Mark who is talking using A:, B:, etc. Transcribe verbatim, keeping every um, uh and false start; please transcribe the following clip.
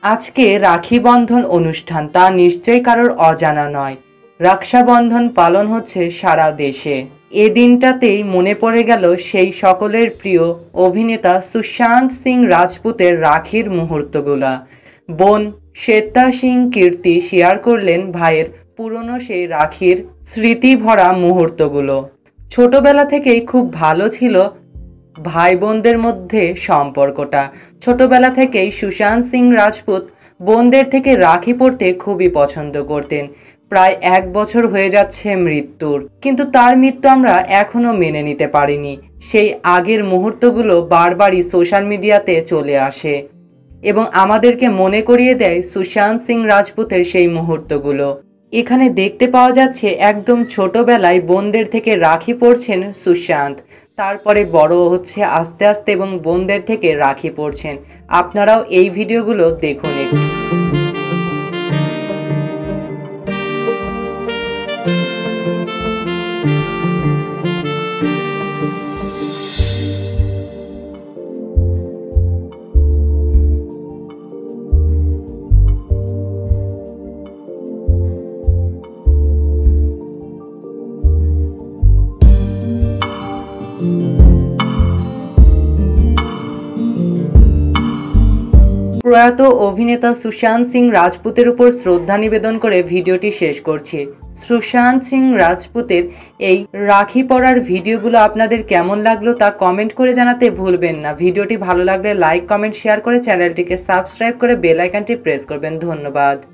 A: আজকে রাখি বন্ধন অনুষ্ঠান, তা নিশ্চয়ই কারোর অজানা নয়। রক্ষাবন্ধন পালন হচ্ছে সারা দেশে। এ দিনটাতেই মনে পড়ে গেল সেই সকলের প্রিয় অভিনেতা সুশান্ত সিং রাজপুতের রাখির মুহূর্তগুলা। বোন শ্বেতা সিং কীর্তি শেয়ার করলেন ভাইয়ের পুরনো সেই রাখির স্মৃতি ভরা মুহূর্তগুলো। ছোটবেলা থেকেই খুব ভালো ছিল ভাই বোনদের মধ্যে সম্পর্কটা। ছোটবেলা থেকেই সুশান্ত সিং রাজপুত বোনদের থেকে রাখি পরতে খুবই পছন্দ করতেন। প্রায় এক বছর হয়ে যাচ্ছে মৃত্যুর, কিন্তু তার মৃত্যু আমরা এখনো মেনে নিতে পারিনি। সেই আগের মুহূর্তগুলো বারবারই সোশ্যাল মিডিয়াতে চলে আসে এবং আমাদেরকে মনে করিয়ে দেয় সুশান্ত সিং রাজপুতের সেই মুহূর্তগুলো। এখানে দেখতে পাওয়া যাচ্ছে একদম ছোটবেলায় বোনদের থেকে রাখি পরছেন সুশান্ত, তারপরে বড় হচ্ছে আস্তে আস্তে এবং বোনদের থেকে রাখি পরছেন। আপনারাও এই ভিডিওগুলো দেখুন একটু। প্রয়াত অভিনেতা সুশান্ত সিং রাজপুতের উপর শ্রদ্ধা নিবেদন করে ভিডিওটি শেষ করছি। সুশান্ত সিং রাজপুতের এই রাখি পরার ভিডিওগুলো আপনাদের কেমন লাগলো তা কমেন্ট করে জানাতে ভুলবেন না। ভিডিওটি ভালো লাগলে লাইক, কমেন্ট, শেয়ার করে চ্যানেলটিকে সাবস্ক্রাইব করে বেল আইকনটি প্রেস করবেন। ধন্যবাদ।